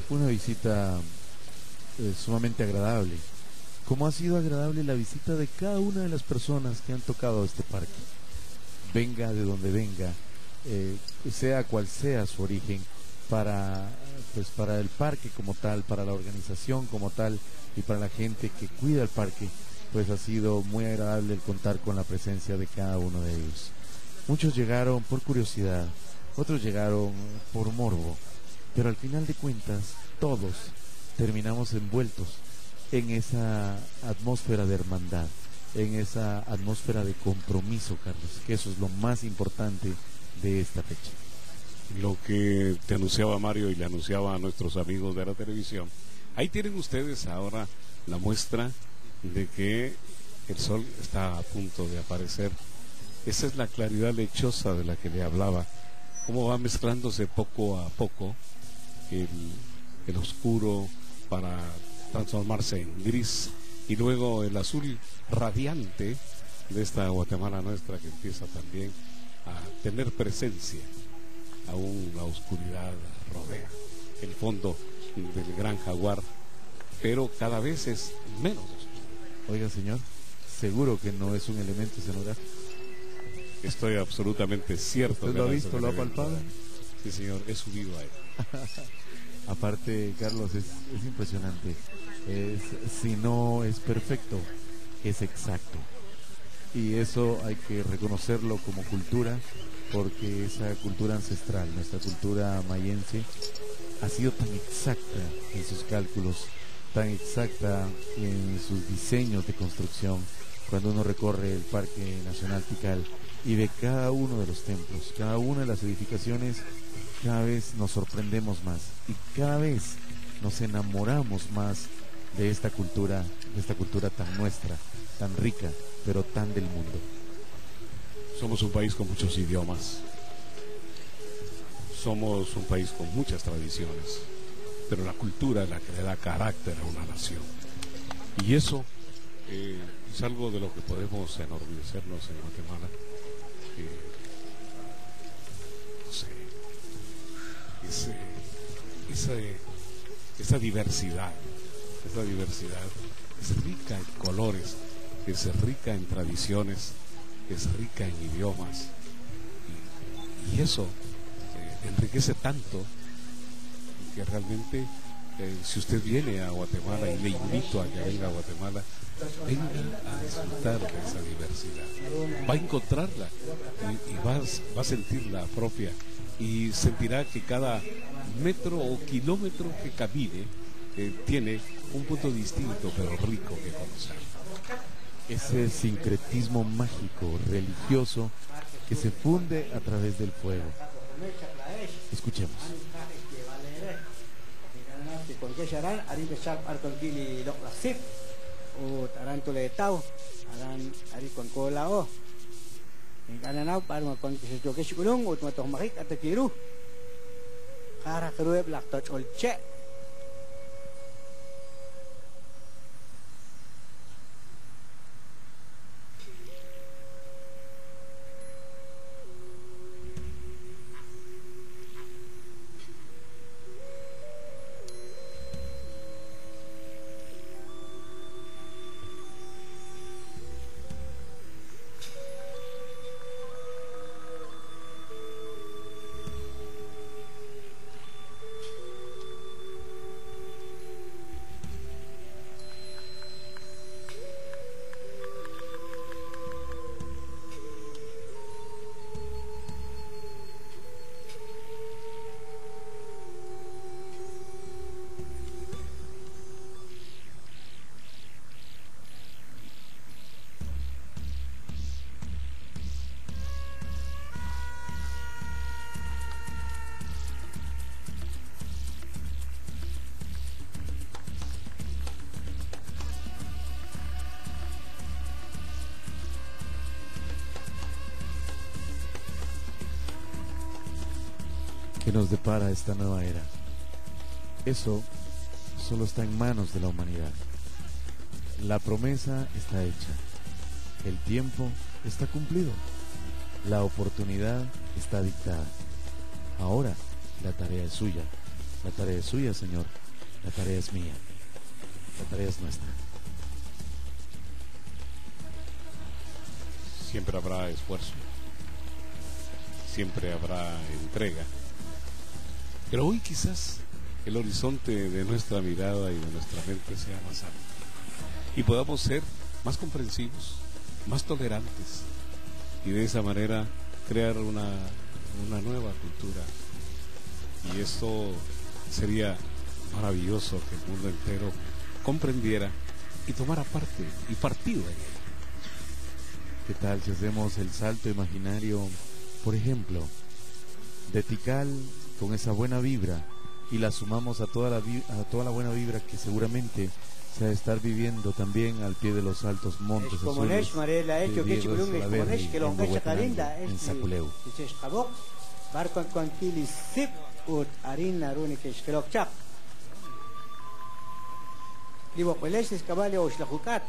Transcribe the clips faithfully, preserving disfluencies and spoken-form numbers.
una visita eh, sumamente agradable, como ha sido agradable la visita de cada una de las personas que han tocado este parque. Venga de donde venga, eh, sea cual sea su origen, para, pues, para el parque como tal, para la organización como tal y para la gente que cuida el parque, pues ha sido muy agradable el contar con la presencia de cada uno de ellos. Muchos llegaron por curiosidad, otros llegaron por morbo, pero al final de cuentas todos terminamos envueltos en esa atmósfera de hermandad, en esa atmósfera de compromiso, Carlos, que eso es lo más importante de esta fecha. Lo que te anunciaba Mario y le anunciaba a nuestros amigos de la televisión, ahí tienen ustedes ahora la muestra de que el sol está a punto de aparecer. Esa es la claridad lechosa de la que le hablaba, cómo va mezclándose poco a poco el, el oscuro para transformarse en gris, y luego el azul radiante de esta Guatemala nuestra que empieza también a tener presencia. Aún la oscuridad rodea el fondo del gran jaguar, pero cada vez es menos oscuro. Oiga, señor, ¿seguro que no es un elemento escenográfico? Estoy absolutamente cierto. ¿Usted lo ha visto, lo ha palpado? Sí, señor, he subido a él. Aparte, Carlos, es, es impresionante. Es, si no es perfecto, es exacto. Y eso hay que reconocerlo como cultura, porque esa cultura ancestral, nuestra cultura mayense, ha sido tan exacta en sus cálculos, tan exacta en sus diseños de construcción. Cuando uno recorre el Parque Nacional Tikal y ve cada uno de los templos, cada una de las edificaciones, cada vez nos sorprendemos más y cada vez nos enamoramos más de esta cultura, de esta cultura tan nuestra, tan rica, pero tan del mundo. Somos un país con muchos idiomas, somos un país con muchas tradiciones, pero la cultura es la que le da carácter a una nación. Y eso eh, es algo de lo que podemos enorgullecernos en Guatemala. Eh, no sé, ese, ese, esa diversidad, esa diversidad es rica en colores, es rica en tradiciones, es rica en idiomas, y, y eso eh, enriquece tanto que realmente eh, si usted viene a Guatemala, y le invito a que venga a Guatemala, venga a disfrutar de esa diversidad, va a encontrarla y, y va, va a sentirla propia, y sentirá que cada metro o kilómetro que camine eh, tiene un punto distinto pero rico que conocer. Ese sincretismo mágico, religioso, que se funde a través del fuego. Escuchemos. ¿Qué nos depara esta nueva era? Eso solo está en manos de la humanidad. La promesa está hecha, el tiempo está cumplido, la oportunidad está dictada. Ahora la tarea es suya, La tarea es suya, Señor. La tarea es mía. La tarea es nuestra. Siempre habrá esfuerzo, siempre habrá entrega, pero hoy quizás el horizonte de nuestra mirada y de nuestra mente sea más amplio y podamos ser más comprensivos, más tolerantes y de esa manera crear una, una nueva cultura. Y esto sería maravilloso, que el mundo entero comprendiera y tomara parte y partido en ello. ¿Qué tal si hacemos el salto imaginario, por ejemplo, de Tikal con esa buena vibra y la sumamos a toda la, vi- a toda la buena vibra que seguramente se ha de estar viviendo también al pie de los altos montes Es como azules Nesh, Marela, de hecho que Diego de chibulum es como Salaverry Nesh, que en lo engancha Huehuetenango, carinda, en es Saculeu. que es cabok, bar con con kili sip ut harina rune que es que lo chap. Digo, pues es caballo o shlajukat.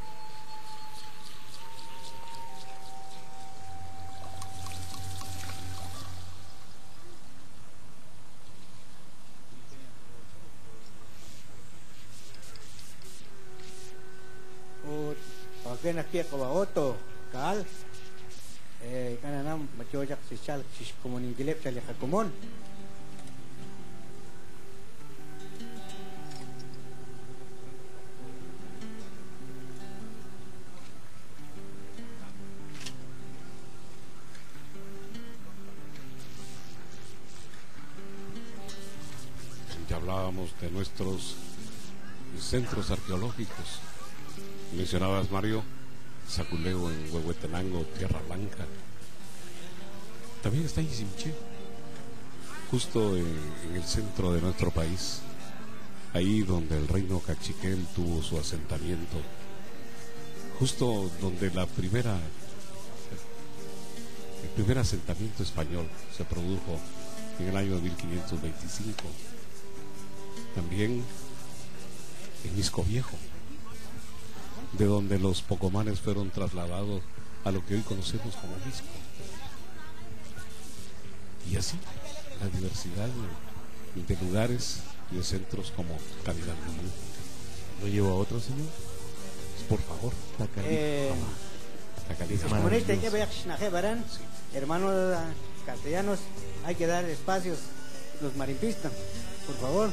Pagkena kia kawa oto kal eh kana nam machojak si chal si komuning dilep chali kakumon. Ya hablábamos de nuestros centros arqueológicos. Mencionabas, Mario, Saculeo en Huehuetenango, Tierra Blanca. También está Isimché, justo en, en el centro de nuestro país, ahí donde el reino cachiquel tuvo su asentamiento, justo donde la primera, el primer asentamiento español se produjo en el año de mil quinientos veinticinco. También en Misco Viejo, de donde los pocomanes fueron trasladados a lo que hoy conocemos como Misco. Y así, la diversidad de, de lugares y de centros como Calidad. ¿Lo llevo a otro, señor? Por favor, Eh, Tacalica. como Maravilloso. este que veas naje barán, hermanos ah, castellanos, hay que dar espacios los marimpistas, por favor.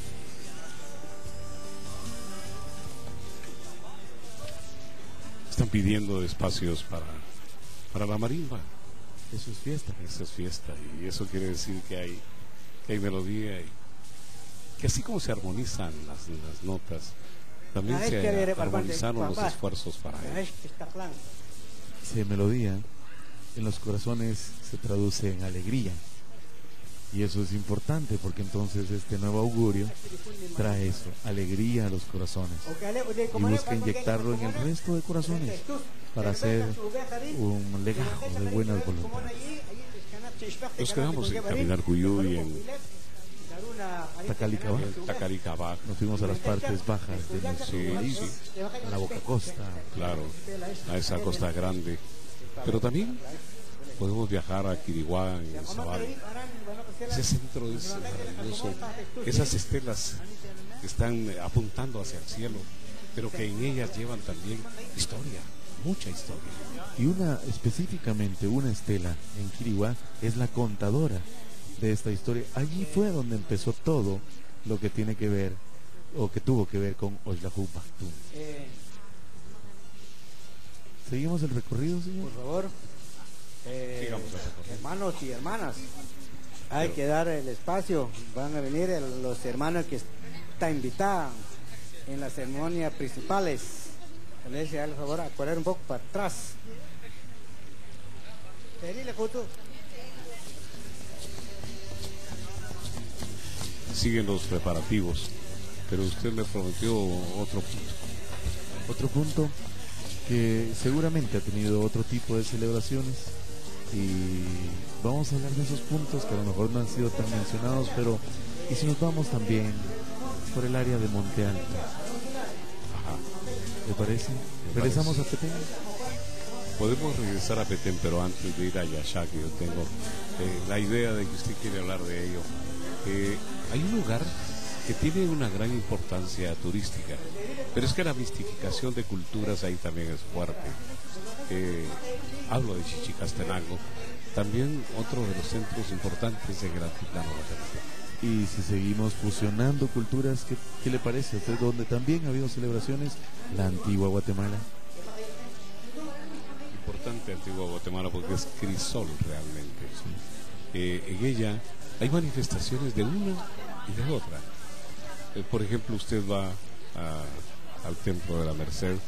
Están pidiendo espacios para, para la marimba. Eso es fiesta. Esa es fiesta, y eso quiere decir que hay, que hay melodía, y que así como se armonizan las, las notas, también Ah, es que se de- armonizaron los papá. esfuerzos para ello. Es que está plan. Se melodía en los corazones se traduce en alegría. Y eso es importante porque entonces este nuevo augurio trae eso, alegría a los corazones. Y busca inyectarlo en el resto de corazones para hacer un legajo de buenas voluntades. Nos quedamos en Caminar Cuyuy, en Tacalicabá. Tacaricabá, Nos fuimos a las partes bajas de nuestro Sí, país, sí. a la Boca Costa. claro, a esa costa grande. Pero también podemos viajar a Quiriguá, en Zabal. Ese centro es maravilloso. Esas estelas que están apuntando hacia el cielo, pero que en ellas llevan también historia, mucha historia. Y una, específicamente una estela en Quiriguá, es la contadora de esta historia. Allí fue donde empezó todo lo que tiene que ver, o que tuvo que ver con Oxlajú Pactún. Eh, ¿Seguimos el recorrido, señor? por favor, eh, Sigamos el recorrido. hermanos y hermanas, hay que dar el espacio. Van a venir el- los hermanos que está invitada en las ceremonias principales. Les haga el favor a correr un poco para atrás. Pedirle, Joto. Siguen los preparativos, pero usted me prometió otro punto. Otro punto que seguramente ha tenido otro tipo de celebraciones y vamos a hablar de esos puntos que a lo mejor no han sido tan mencionados, pero y si nos vamos también por el área de Monte Alto, Ajá. ¿le parece? Regresamos a Petén. Podemos regresar a Petén, pero antes de ir a Yashá, que yo tengo eh, la idea de que usted quiere hablar de ello. Eh, hay un lugar que tiene una gran importancia turística, pero es que la mistificación de culturas ahí también es fuerte. Eh, hablo de Chichicastenango, también otro de los centros importantes de Gran Altiplano Guatemala. Y si seguimos fusionando culturas, ¿qué, qué le parece a usted? Donde también ha habido celebraciones, la antigua Guatemala. Importante Antigua Guatemala porque es crisol realmente. Sí. Eh, en ella hay manifestaciones de una y de otra. Eh, por ejemplo, usted va a, al Templo de la Merced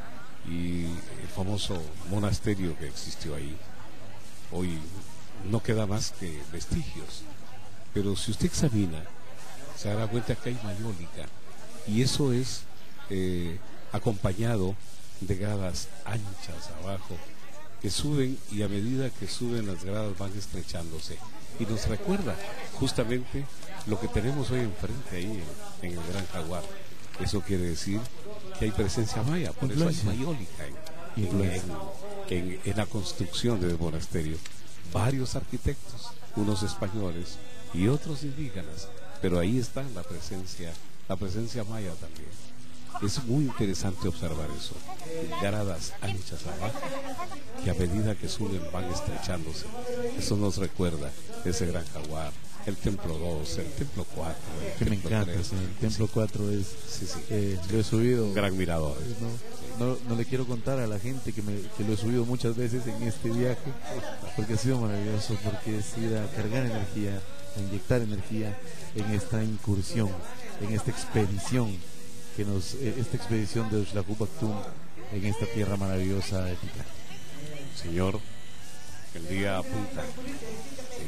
y el famoso monasterio que existió ahí, hoy no queda más que vestigios. Pero si usted examina, se dará cuenta que hay mayólica, y eso es eh, acompañado de gradas anchas abajo, que suben, y a medida que suben las gradas van estrechándose. Y nos recuerda justamente lo que tenemos hoy enfrente ahí en, en el Gran Jaguar. Eso quiere decir que hay presencia maya, por eso hay mayólica en, en, en, en, en la construcción del monasterio. Varios arquitectos, unos españoles y otros indígenas, pero ahí está la presencia, la presencia maya también. Es muy interesante observar eso, gradas anchas abajo, que a medida que suben van estrechándose. Eso nos recuerda ese Gran Jaguar, el Templo dos, el Templo cuatro. El que templo me encanta, tres. sí, el Templo Sí. cuatro es, Sí, sí. eh, lo he subido. Gran mirador. No, no, no le quiero contar a la gente que, me, que lo he subido muchas veces en este viaje, porque ha sido maravilloso, porque es ir a cargar energía, a inyectar energía en esta incursión, en esta expedición, que nos, eh, esta expedición de Uxlacupactum en esta tierra maravillosa de Titán. Señor, el día apunta. Sí.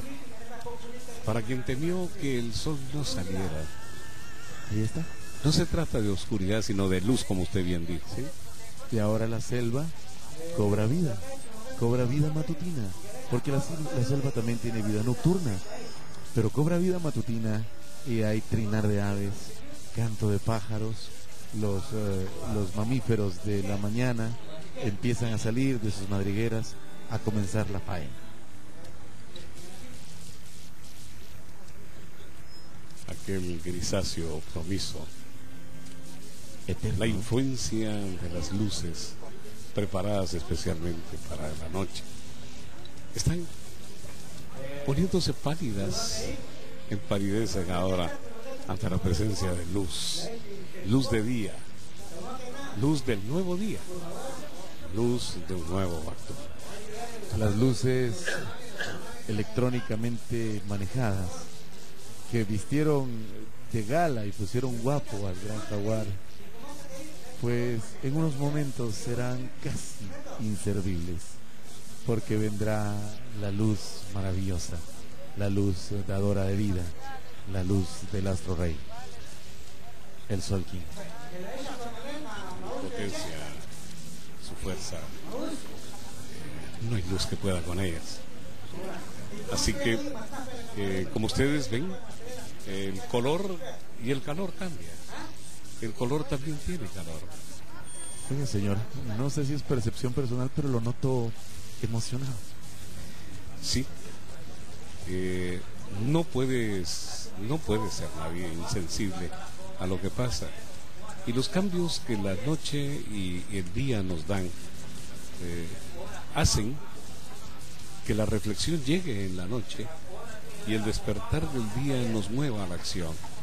Para quien temió que el sol no saliera, Ahí está. no se trata de oscuridad, sino de luz, como usted bien dijo. ¿Sí? Y ahora la selva cobra vida, cobra vida matutina, porque la, la selva también tiene vida nocturna, pero cobra vida matutina y hay trinar de aves, canto de pájaros, los, eh, los mamíferos de la mañana empiezan a salir de sus madrigueras a comenzar la faena. Aquel grisáceo promiso, Eterno. la influencia de las luces preparadas especialmente para la noche, están poniéndose pálidas, empalidecen ahora ante la presencia de luz, luz de día, luz del nuevo día, luz de un nuevo acto. Las luces electrónicamente manejadas que vistieron de gala y pusieron guapo al Gran Jaguar, pues en unos momentos serán casi inservibles, porque vendrá la luz maravillosa, la luz dadora de vida, la luz del astro rey, el Sol King. Su potencia, su fuerza, no hay luz que pueda con ellas. Así que, eh, como ustedes ven, el color y el calor cambia. El color también tiene calor. Oiga, señor, no sé si es percepción personal, pero lo noto emocionado. Sí. Eh, no puedes, no puede ser nadie insensible a lo que pasa. Y los cambios que la noche y el día nos dan eh, hacen que la reflexión llegue en la noche y el despertar del día nos mueva a la acción.